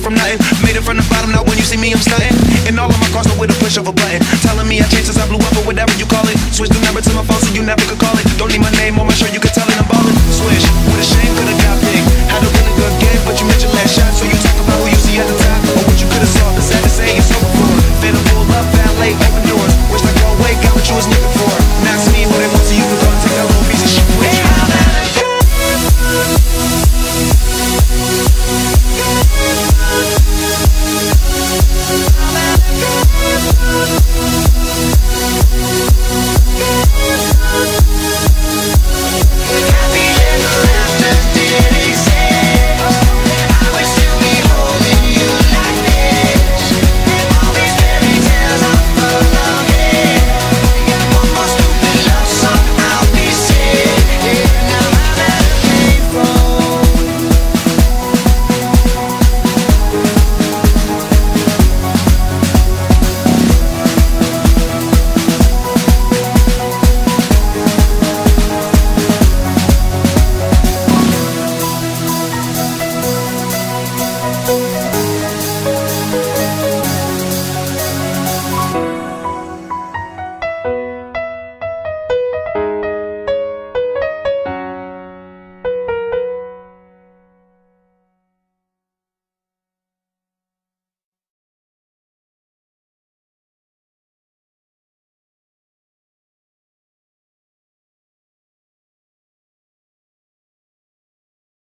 from nothing. Made it from the bottom, now when you see me, I'm stunting. And all of my cars with a push of a button. Telling me I changed since I blew up or whatever you call it. Switch the number to my phone so you never could call it. Don't need my name on my shirt, you can tell it I'm ballin'. Swish.